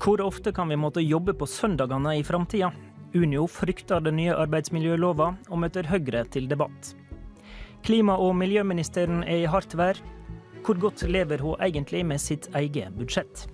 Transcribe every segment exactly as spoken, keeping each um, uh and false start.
Hvor ofte kan vi måtte jobbe på søndagene i framtida? Unio frykter den nye arbeidsmiljølova og møter Høyre til debatt. Klima- og miljøministeren er i hardt vær. Hvor godt lever hun egentlig med sitt eget budsjett?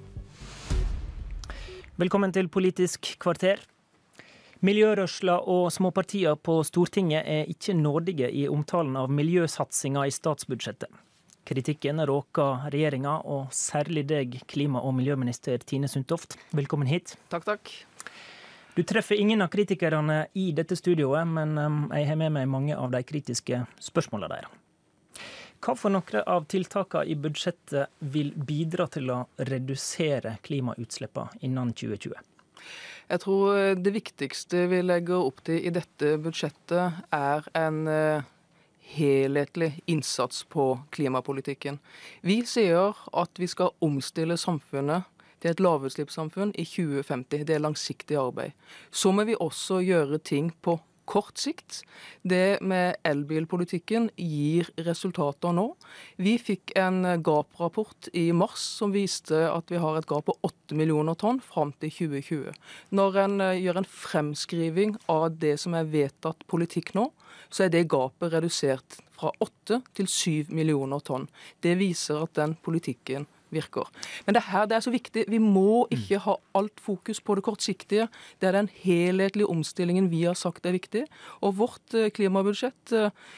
Velkommen til Politisk kvarter. Miljørørsla og småpartier på Stortinget er ikke nådige i omtalen av miljøsatsinga i statsbudsjettet. Kritikken råker regjeringa, og særlig deg, klima- og miljøminister Tine Sundtoft. Velkommen hit. Takk, takk. Du treffer ingen av kritikerne i dette studioet, men jeg har med meg mange av de kritiske spørsmålene deres. Hva for noen av tiltakene i budsjettet vil bidra til å redusere klimautslippene innen tjue tjue? Jeg tror det viktigste vi legger opp til i dette budsjettet er en helhetlig innsats på klimapolitikken. Vi sier at vi skal omstille samfunnet til et lavutslippssamfunn i tjue femti. Det er langsiktig arbeid. Så må vi også gjøre ting på kort sikt. Det med elbilpolitikken gir resultater nå. Vi fikk en gap-rapport i mars som viste at vi har et gap på åtte millioner tonn fram til tjue tjue. Når en gjør en fremskriving av det som er vedtatt politikk nå, så er det gapet redusert fra åtte til syv millioner tonn. Det viser at den politikken virker. Men det her det er så viktig. Vi må ikke ha alt fokus på det kortsiktige. Det er den helhetlige omstillingen vi har sagt er viktig. Og vårt klimabudsjett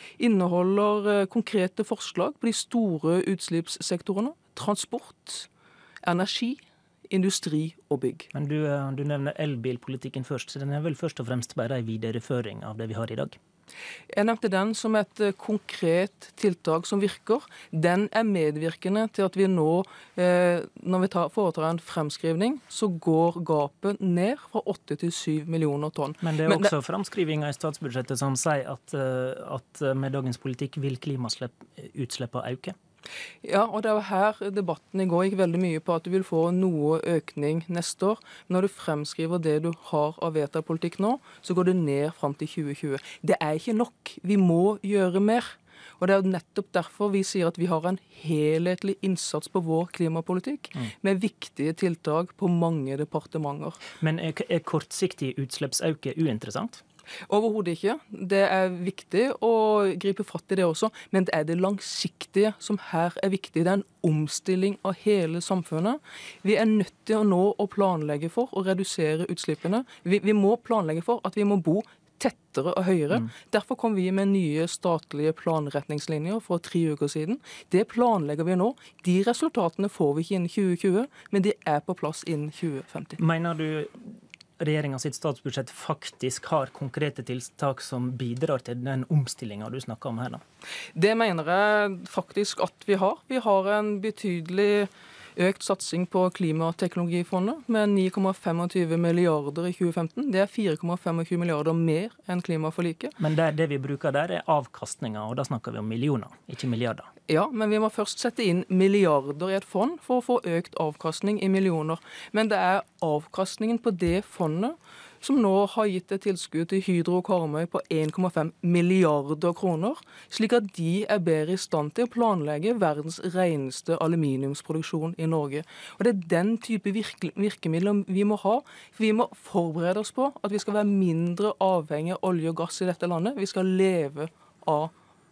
inneholder konkrete forslag på de store utslippssektorene. Transport, energi, industri og bygg. Men du, du nevner elbilpolitikken først, så den er vel først og fremst bare en videreføring av det vi har i dag? Jeg nevnte den som et konkret tiltak som virker. Den er medvirkende til at vi nå, eh, når vi tar, foretar en fremskrivning, så går gapet ned fra åtte til syv millioner tonn. Men det er også det... fremskrivinger i statsbudsjettet som sier at, at med dagens politikk vil klimautslippene øke. Ja, og det er jo her debatten i går gikk veldig mye på at du vil få noe økning neste år. Når du fremskriver det du har av vedtatt politikk nå, så går det ned fram til tjue tjue. Det er ikke nok. Vi må gjøre mer. Og det er jo nettopp derfor vi sier at vi har en helhetlig innsats på vår klimapolitikk, mm. med viktige tiltak på mange departementer. Men er, er kortsiktig utslippsøke uinteressant? Overhodet ikke. Det er viktig å gripe fatt i det også, men det er det langsiktige som her er viktig. Det er en omstilling av hele samfunnet. Vi er nødt til å nå å planlegge for å redusere utslippene. Vi, vi må planlegge for at vi må bo tettere og høyere. Mm. Derfor kom vi med nye statlige planretningslinjer for tre uker siden. Det planlegger vi nå. De resultatene får vi ikke innen tjue tjue, men de er på plass innen tjue femti. Mener du regjeringa sitt statsbudsjett faktisk har konkrete tiltak som bidrar til den omstillinga du snakker om her, da? Det mener jeg faktisk at vi har. Vi har en betydelig økt satsing på klimateknologifondet med ni komma tjuefem milliarder i tjue femten. Det er fire komma tjuefem milliarder mer enn klimaforliket. Men det, det vi bruker der er avkastninger, og da snakker vi om millioner, ikke milliarder. Ja, men vi må først sette inn milliarder i et fond for å få økt avkastning i millioner. Men det er avkastningen på det fondet som nå har gitt et tilskudd til Hydro og Karmøy på en komma fem milliarder kroner, slik at de er bedre i stand til å planlegge verdens reneste aluminiumsproduksjon i Norge. Og det er den type virke, virkemidler vi må ha. Vi må forberede oss på at vi skal være mindre avhengig av olje og gass i dette landet. Vi skal leve av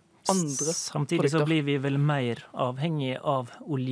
andre Samtidig produkter. Så blir vi vel mer avhengig av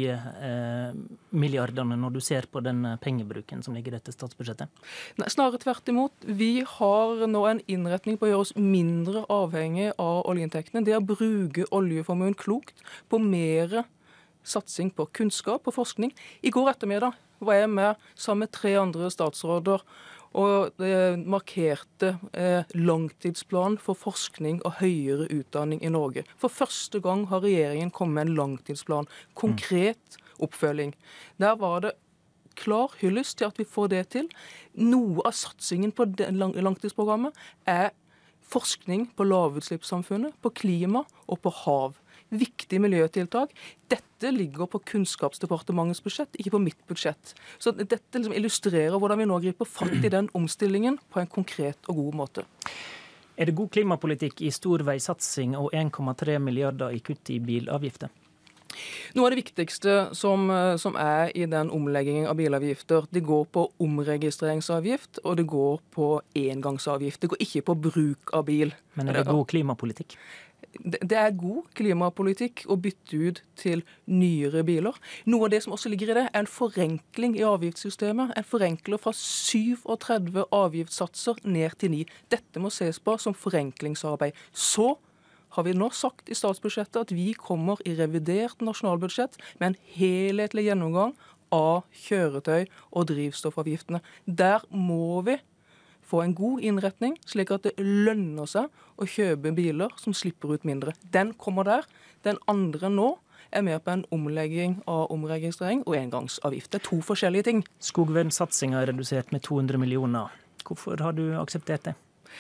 oljemilliardene eh, når du ser på den pengebruken som ligger i dette statsbudsjettet? Nei, snarere tvert imot. Vi har nå en innretning på å gjøre oss mindre avhengig av oljeinntektene. Det å bruke oljeformuen klokt på mer satsing på kunnskap og forskning. I går ettermiddag var jeg med sammen med tre andre statsråder og det markerte eh, langtidsplanen for forskning og høyere utdanning i Norge. For første gang har regjeringen kommet med en langtidsplan. Konkret oppfølging. Der var det klar hyllest til at vi får det til. Noe av satsingen på det lang- langtidsprogrammet er forskning på lavutslippssamfunnet, på klima og på hav. Viktige miljøtiltak. Dette ligger på Kunnskapsdepartementets budsjett, ikke på mitt budsjett. Så dette liksom illustrerer hvordan vi nå griper fatt i den omstillingen på en konkret og god måte. Er det god klimapolitikk i stor veisatsing og en komma tre milliarder i kutt i bilavgifter? Noe av det viktigste som, som er i den omleggingen av bilavgifter, det går på omregistreringsavgift, og det går på engangsavgift. Det går ikke på bruk av bil. Men er det god klimapolitikk? Det, det er god klimapolitikk å bytte ut til nyere biler. Noe av det som også ligger i det, er en forenkling i avgiftssystemet. En forenkler fra syvogtredve avgiftssatser ned til ni. Dette må ses på som forenklingsarbeid. Så har vi nå sagt i statsbudsjettet at vi kommer i revidert nasjonalbudsjett med en helhetlig gjennomgang av kjøretøy og drivstoffavgiftene. Der må vi få en god innretning, slik at det lønner seg å kjøpe biler som slipper ut mindre. Den kommer der. Den andre nå er med på en omlegging av omregistrering og engangsavgift. Det er to forskjellige ting. Skogvernsatsinga er redusert med to hundre millioner. Hvorfor har du akseptert det?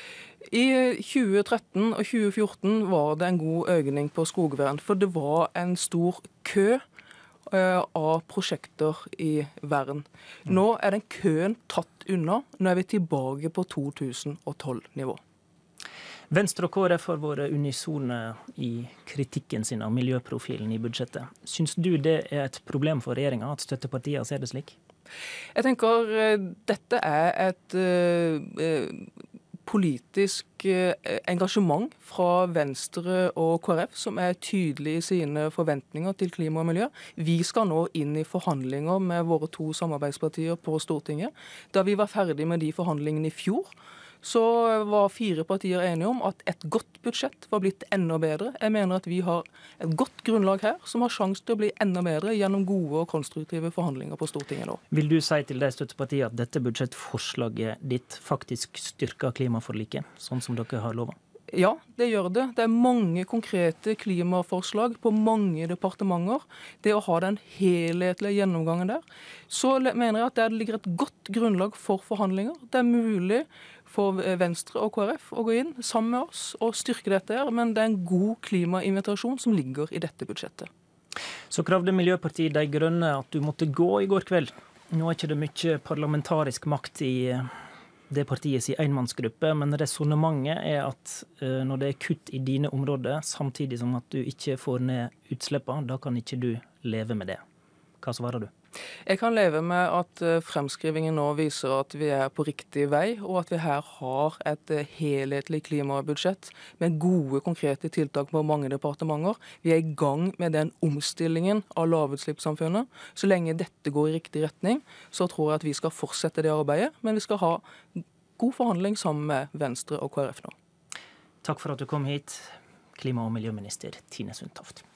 I tjue tretten og tjue fjorten var det en god økning på skogvern, for det var en stor kø uh, av prosjekter i vern. Nå er den køen tatt unna. Nå er vi tilbake på to tusen og tolv-nivå. Venstre og K R F har vært unisone i kritikken sin av miljøprofilen i budsjettet. Syns du det er et problem for regjeringa at støttepartiene ser det slik? Jeg tenker uh, dette er et uh, uh, politisk engasjement fra Venstre og K R F som er tydelig i sine forventninger til klima og miljø. Vi skal nå inn i forhandlinger med våre to samarbeidspartier på Stortinget. Da vi var ferdig med de forhandlingene i fjor, så var fire partier enige om at et godt budsjett var blitt enda bedre. Jeg mener at vi har et godt grunnlag her som har sjanse til å bli enda bedre gjennom gode og konstruktive forhandlinger på Stortinget nå. Vil du si til de støttepartiene at dette budsjettforslaget ditt faktisk styrker klimaforliket, sånn som dere har lovet? Ja, det gjør det. Det er mange konkrete klimaforslag på mange departementer. Det å ha den helhetlige gjennomgangen der. Så mener jeg at det ligger et godt grunnlag for forhandlinger. Det er mulig for Venstre og K R F å gå inn sammen med oss og styrke dette her, men det er en god klimainvitasjon som ligger i dette budsjettet. Så kravde Miljøpartiet De Grønne at du måtte gå i går kveld. Nå er ikke det mye parlamentarisk makt i det partiets enmannsgruppe, men resonnementet er at når det er kutt i dine områder, samtidig som at du ikke får ned utslippene, da kan ikke du leve med det. Hva svarer du? Jeg kan leve med at fremskrivingen nå viser at vi er på riktig vei, og at vi her har et helhetlig klimabudsjett med gode, konkrete tiltak på mange departementer. Vi er i gang med den omstillingen av lavutslippssamfunnet. Så lenge dette går i riktig retning, så tror jeg at vi skal fortsette det arbeidet, men vi skal ha god forhandling sammen med Venstre og K R F nå. Takk for at du kom hit, klima- og miljøminister Tine Sundtoft.